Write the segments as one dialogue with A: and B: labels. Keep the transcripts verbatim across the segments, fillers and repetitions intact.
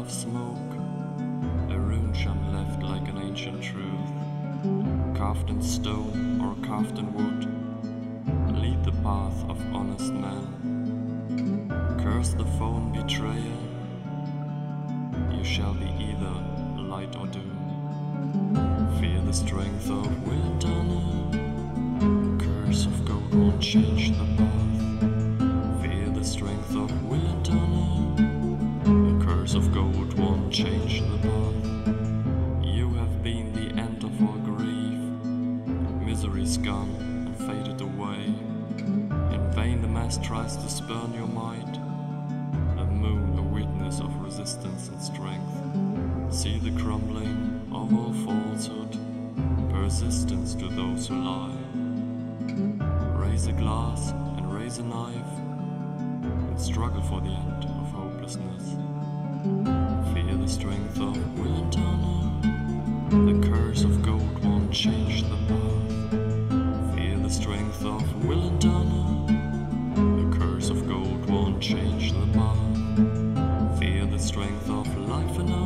A: of smoke, a rune sham left like an ancient truth, carved in stone or carved in wood. Lead the path of honest men, curse the phone betrayer. You shall be either light or doom. Fear the strength of will and honor, curse of gold won't change the path. Fear the strength of will and honor, the curse of gold won't change the path. You have been the end of our grief, misery's gone and faded away. In vain the mask tries to spurn your might, a moon a witness of resistance and strength. See the crumbling of all falsehood, persistence to those who lie. Raise a glass and raise a knife, and struggle for the end of hopelessness. Fear the strength of will and honor, the curse of gold won't change the path. Fear the strength of will and honor, the curse of gold won't change the path. Fear the strength of life and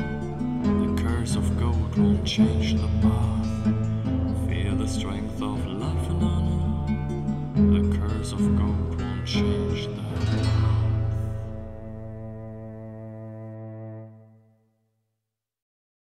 A: honor, the curse of gold won't change the path. Fear the strength of